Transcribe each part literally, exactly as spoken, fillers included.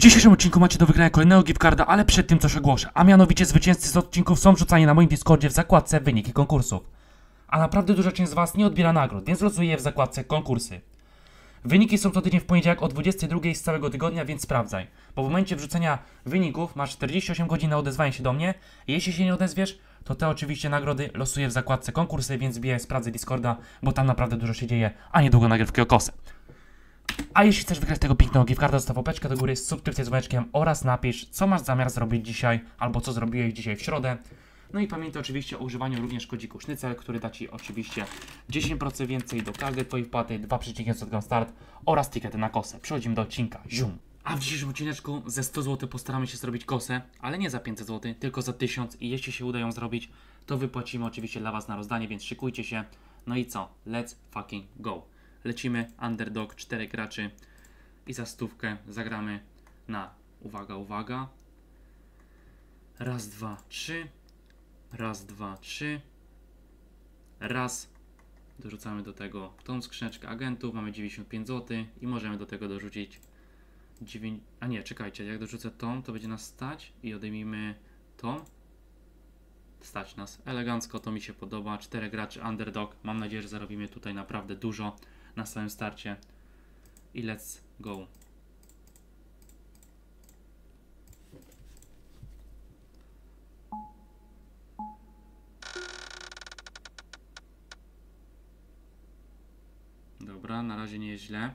dzisiejszym odcinku macie do wygrania kolejnego giftcarda, ale przed tym coś ogłoszę. A mianowicie zwycięzcy z odcinków są wrzucani na moim Discordzie w zakładce wyniki konkursów. A naprawdę duża część z was nie odbiera nagród, więc losuję je w zakładce konkursy. Wyniki są co tydzień w poniedziałek o dwudziestej drugiej z całego tygodnia, więc sprawdzaj. Bo w momencie wrzucenia wyników masz czterdzieści osiem godzin na odezwanie się do mnie. Jeśli się nie odezwiesz, to te oczywiście nagrody losuję w zakładce konkursy, więc wbijaj, sprawdzę Discorda, bo tam naprawdę dużo się dzieje, a niedługo nagrywki o kosę. A jeśli chcesz wygrać tego pięknego giftcarda, zostaw łapeczkę do góry z subskrypcją z dzwoneczkiem oraz napisz, co masz zamiar zrobić dzisiaj, albo co zrobiłeś dzisiaj w środę. No i pamiętaj oczywiście o używaniu również kodziku Sznycel, który da Ci oczywiście dziesięć procent więcej do każdej Twojej wpłaty, dwa przecinek pięć start oraz tikety na kosę. Przechodzimy do odcinka. Zium! A w dzisiejszym odcineczku ze sto złotych postaramy się zrobić kosę, ale nie za pięćset złotych, tylko za tysiąc i jeśli się uda ją zrobić, to wypłacimy oczywiście dla Was na rozdanie, więc szykujcie się. No i co? Let's fucking go! Lecimy, underdog, czterech graczy i za stówkę zagramy na, uwaga, uwaga, raz, dwa, trzy, raz, dwa, trzy, raz, dorzucamy do tego tą skrzyneczkę agentów, mamy dziewięćdziesiąt pięć złotych i możemy do tego dorzucić dziewięć, a nie, czekajcie, jak dorzucę tą, to będzie nas stać i odejmijmy tą. Stać nas elegancko, to mi się podoba. Czterech graczy, underdog. Mam nadzieję, że zarobimy tutaj naprawdę dużo na samym starcie. I let's go. Dobra, na razie nie jest źle.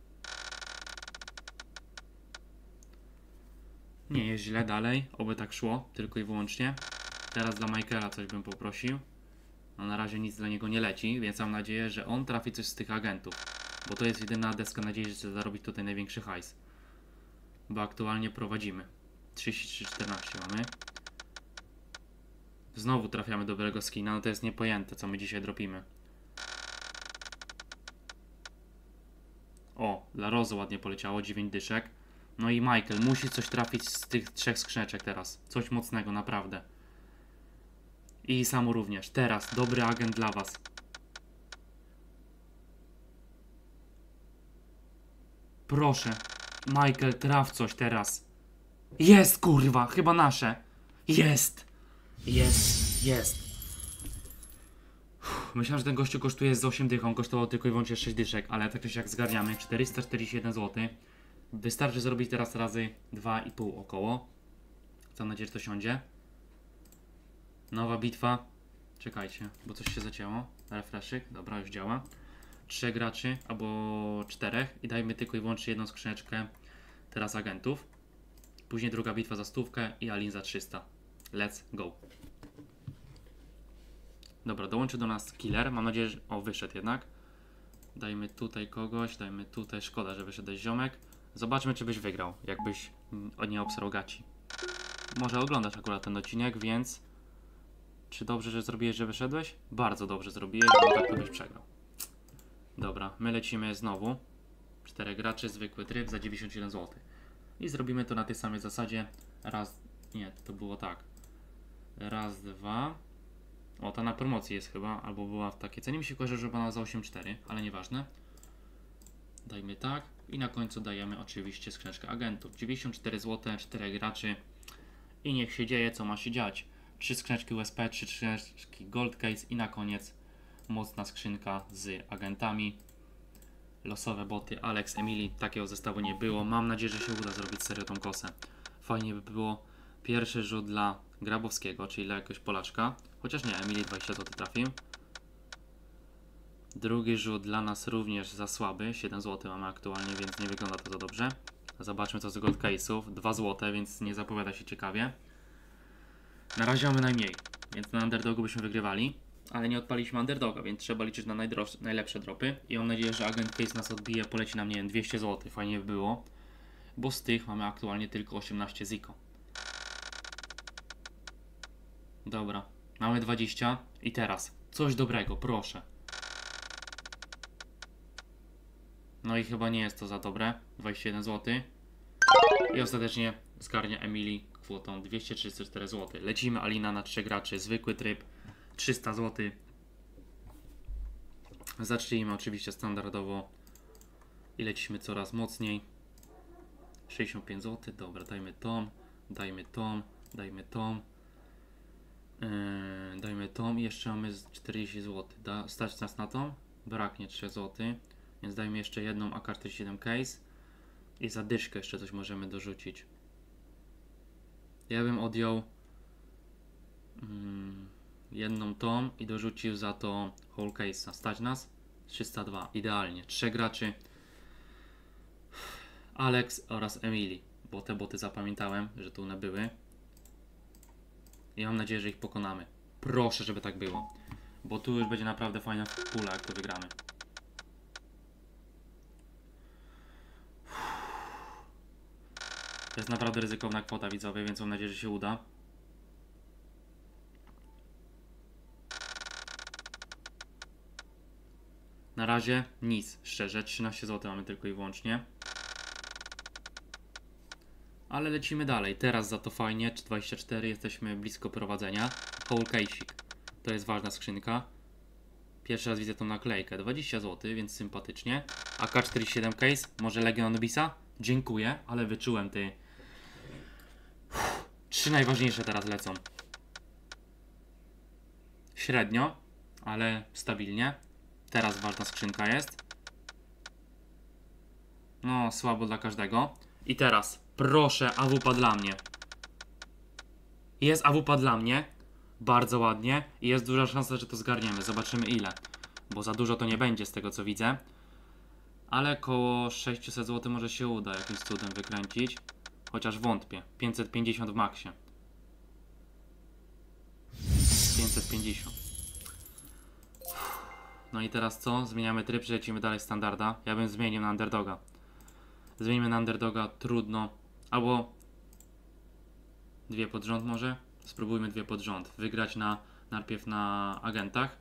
Nie jest źle dalej, oby tak szło, tylko i wyłącznie. Teraz dla Michaela coś bym poprosił. No na razie nic dla niego nie leci, więc mam nadzieję, że on trafi coś z tych agentów. Bo to jest jedyna deska nadziei, że chce zarobić tutaj największy hajs. Bo aktualnie prowadzimy. trzydzieści trzy czternaście mamy. Znowu trafiamy dobrego skina, no to jest niepojęte, co my dzisiaj dropimy. O, dla Rozy ładnie poleciało, dziewięć dyszek. No i Michael musi coś trafić z tych trzech skrzyneczek teraz. Coś mocnego, naprawdę. I Samu również. Teraz, dobry agent dla Was. Proszę. Michael, traf coś teraz. Jest, kurwa, chyba nasze. Jest. Jest, jest. Uff, myślałem, że ten gościu kosztuje z osiem dych, on kosztował tylko i wyłącznie sześć dyszek, ale tak jak zgarniamy, czterysta czterdzieści jeden złotych. Wystarczy zrobić teraz razy dwa i pół około. Mam nadzieję, że to siądzie. Nowa bitwa. Czekajcie, bo coś się zacięło. Refreszyk, dobra, już działa. Trzech graczy, albo czterech i dajmy tylko i wyłącznie jedną skrzyneczkę teraz agentów. Później druga bitwa za stówkę i Alin za trzysta. Let's go. Dobra, dołączy do nas killer. Mam nadzieję, że... O, wyszedł jednak. Dajmy tutaj kogoś, dajmy tutaj. Szkoda, że wyszedł ziomek. Zobaczmy, czy byś wygrał, jakbyś nie obserwogaci. Może oglądasz akurat ten odcinek, więc... Czy dobrze, że zrobiłeś, że wyszedłeś? Bardzo dobrze zrobiłeś, bo tak to byś przegrał. Dobra, my lecimy znowu. Czterech graczy, zwykły tryb za dziewięćdziesiąt siedem złotych. I zrobimy to na tej samej zasadzie. Raz, nie, to było tak. Raz, dwa. O, ta na promocji jest chyba, albo była w takiej cenie. Mi się kojarzy, że była za osiem cztery, ale nieważne. Dajmy tak. I na końcu dajemy oczywiście skrzyneczkę agentów. dziewięćdziesiąt cztery złote, czterech graczy. I niech się dzieje, co ma się dziać. trzy skrzyneczki U S P, trzy skrzyneczki Gold Case i na koniec mocna skrzynka z agentami. Losowe boty Alex, Emily. Takiego zestawu nie było. Mam nadzieję, że się uda zrobić serio tą kosę. Fajnie by było. Pierwszy rzut dla Grabowskiego, czyli dla jakiegoś Polaczka. Chociaż nie, Emily dwadzieścia złotych trafił. Drugi rzut dla nas również za słaby. siedem złotych mamy aktualnie, więc nie wygląda to za dobrze. Zobaczmy co z Gold Case'ów. dwa złote, więc nie zapowiada się ciekawie. Na razie mamy najmniej, więc na underdogu byśmy wygrywali, ale nie odpaliśmy underdoga, więc trzeba liczyć na najlepsze dropy i mam nadzieję, że agent case nas odbije, poleci nam, nie wiem, dwieście złotych, fajnie by było, bo z tych mamy aktualnie tylko osiemnaście ziko. Dobra, mamy dwadzieścia i teraz coś dobrego, proszę. No i chyba nie jest to za dobre, dwadzieścia jeden złotych i ostatecznie zgarnia Emily kwotą dwieście trzydzieści cztery złote. Lecimy Alina na trzech graczy, zwykły tryb, trzysta złotych. Zacznijmy oczywiście standardowo i lecimy coraz mocniej. sześćdziesiąt pięć złotych, dobra, dajmy tą, dajmy tą, dajmy tą. Yy, dajmy tą i jeszcze mamy z czterdzieści złotych. Da, stać nas na to? Braknie trzy złote, więc dajmy jeszcze jedną A K czterdzieści siedem case i za dyszkę jeszcze coś możemy dorzucić. Ja bym odjął yy, jedną tą i dorzucił za to whole case'a. Stać nas? trzysta dwa, idealnie. Trzech graczy. Alex oraz Emily, bo te boty zapamiętałem, że tu one były. I mam nadzieję, że ich pokonamy. Proszę, żeby tak było. Bo tu już będzie naprawdę fajna pula, jak to wygramy. To jest naprawdę ryzykowna kwota, widzowie, więc mam nadzieję, że się uda. Na razie nic, szczerze. trzynaście złotych mamy tylko i wyłącznie. Ale lecimy dalej. Teraz za to fajnie. dwadzieścia cztery, jesteśmy blisko prowadzenia. Whole case'ik. To jest ważna skrzynka. Pierwszy raz widzę tą naklejkę. dwadzieścia złotych, więc sympatycznie. A K czterdzieści siedem case. Może Legion Anubisa? Dziękuję, ale wyczułem ty. Uff, trzy najważniejsze teraz lecą. Średnio, ale stabilnie. Teraz ważna skrzynka jest. No, słabo dla każdego. I teraz, proszę, A W P dla mnie. Jest A W P dla mnie. Bardzo ładnie. I jest duża szansa, że to zgarniemy. Zobaczymy ile. Bo za dużo to nie będzie z tego, co widzę. Ale koło sześćset złotych może się uda jakimś cudem wykręcić. Chociaż wątpię. pięćset pięćdziesiąt w maksie. pięćset pięćdziesiąt. No i teraz co? Zmieniamy tryb, przelecimy dalej standarda. Ja bym zmienił na underdoga. Zmienimy na underdoga, trudno. Albo dwie pod rząd może? Spróbujmy dwie pod rząd. Wygrać na, najpierw na agentach.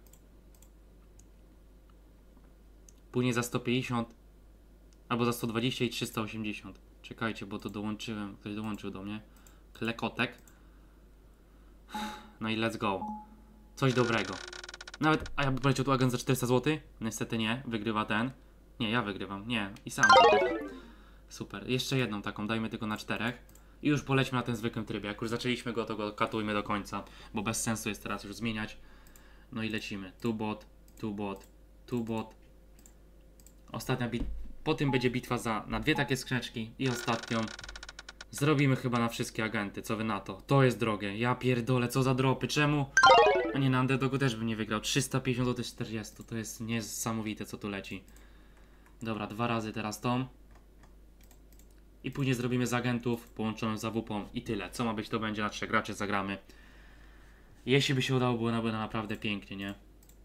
Później za sto pięćdziesiąt. Albo za sto dwadzieścia i trzysta osiemdziesiąt. Czekajcie, bo to dołączyłem. Ktoś dołączył do mnie. Klekotek. No i let's go. Coś dobrego. Nawet, a ja bym poleciał tu agent za czterysta złotych? Niestety nie. Wygrywa ten. Nie, ja wygrywam. Nie. I sam wygrywam. Super. Jeszcze jedną taką. Dajmy tylko na czterech. I już polećmy na ten zwykłym trybie. Jak już zaczęliśmy go, to go katujmy do końca. Bo bez sensu jest teraz już zmieniać. No i lecimy. Tu bot, tu bot, tu bot. Ostatnia bit. Po tym będzie bitwa za, na dwie takie skrzyneczki. I ostatnią zrobimy chyba na wszystkie agenty. Co wy na to? To jest drogie. Ja pierdolę, co za dropy. Czemu? A nie, na underdogu też bym nie wygrał. trzysta pięćdziesiąt złotych z czterdziestu. To jest niesamowite, co tu leci. Dobra, dwa razy teraz tą. I później zrobimy z agentów połączoną z A W P-ą i tyle. Co ma być, to będzie na trzech graczy, zagramy. Jeśli by się udało, było na naprawdę pięknie, nie?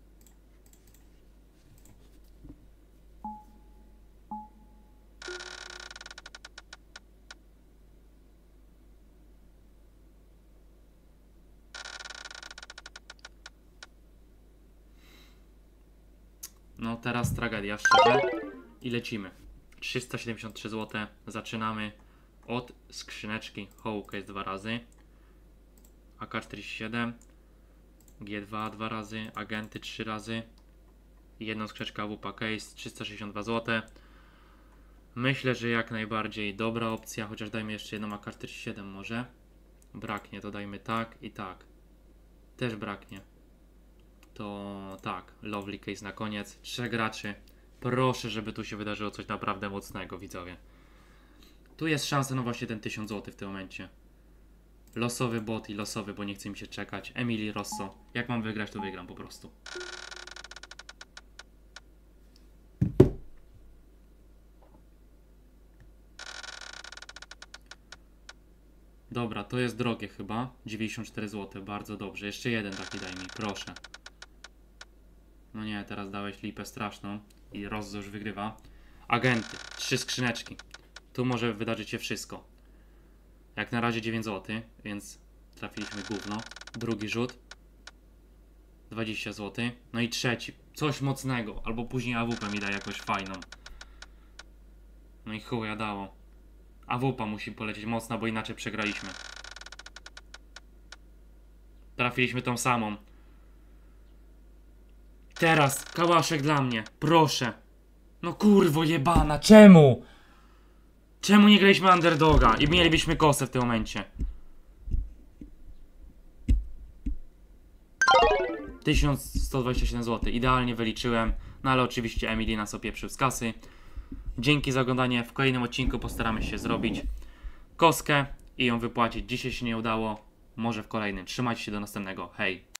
No teraz tragedia, szczerze. I lecimy. trzysta siedemdziesiąt trzy złote. Zaczynamy od skrzyneczki Whole Case dwa razy. A K czterdzieści siedem. G dwa dwa razy. Agenty trzy razy. I jedną skrzyneczkę A W P Case. trzysta sześćdziesiąt dwa złote. Myślę, że jak najbardziej dobra opcja. Chociaż dajmy jeszcze jedną A K czterdzieści siedem może. Braknie, to dajmy tak i tak. Też braknie. To tak, lovely case na koniec. Trzech graczy. Proszę, żeby tu się wydarzyło coś naprawdę mocnego, widzowie. Tu jest szansa, no właśnie ten tysiąc złotych w tym momencie. Losowy bot i losowy, bo nie chce mi się czekać. Emily Rosso. Jak mam wygrać, to wygram po prostu. Dobra, to jest drogie chyba. dziewięćdziesiąt cztery złote, bardzo dobrze. Jeszcze jeden taki daj mi, proszę. No nie, teraz dałeś lipę straszną. I Rosso już wygrywa. Agenty, trzy skrzyneczki. Tu może wydarzyć się wszystko. Jak na razie dziewięć złotych, więc trafiliśmy gówno. Drugi rzut. dwadzieścia złotych. No i trzeci. Coś mocnego. Albo później A W P mi da jakoś fajną. No i chuja dało. A W P musi polecieć mocno, bo inaczej przegraliśmy. Trafiliśmy tą samą. Teraz kałaszek dla mnie. Proszę. No kurwo jebana, czemu? Czemu nie graliśmy underdoga i mielibyśmy kosę w tym momencie? tysiąc sto dwadzieścia siedem złotych. Idealnie wyliczyłem. No ale oczywiście Emily nas opieprzył z kasy. Dzięki za oglądanie. W kolejnym odcinku postaramy się zrobić koskę i ją wypłacić. Dzisiaj się nie udało. Może w kolejnym. Trzymajcie się, do następnego. Hej!